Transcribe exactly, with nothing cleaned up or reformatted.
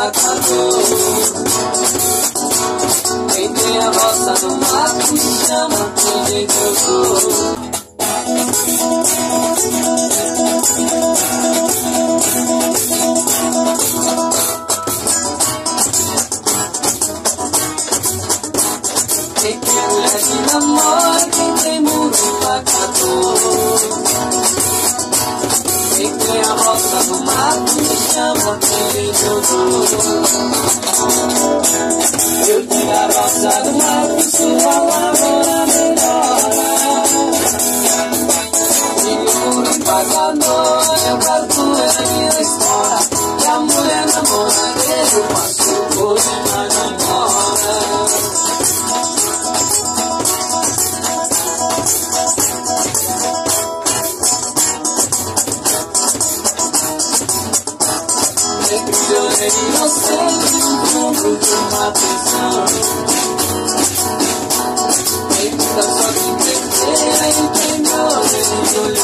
empacador. Quem tem a roça no mato me chama, tem jeito eu sou. Quem tem mulher que namora, quem tem muro empacador. Quem tem a roça no mato me chama, tem jeito eu sou. Eu tenho a roça do mato, sua lavoura melhora. Tenho muro empacador, eu capoeira minha história. E a mulher namoradeira, passo por mas não mora. Chorei inocente no fundo de uma prisão. Quem fica só de perder, quem me olha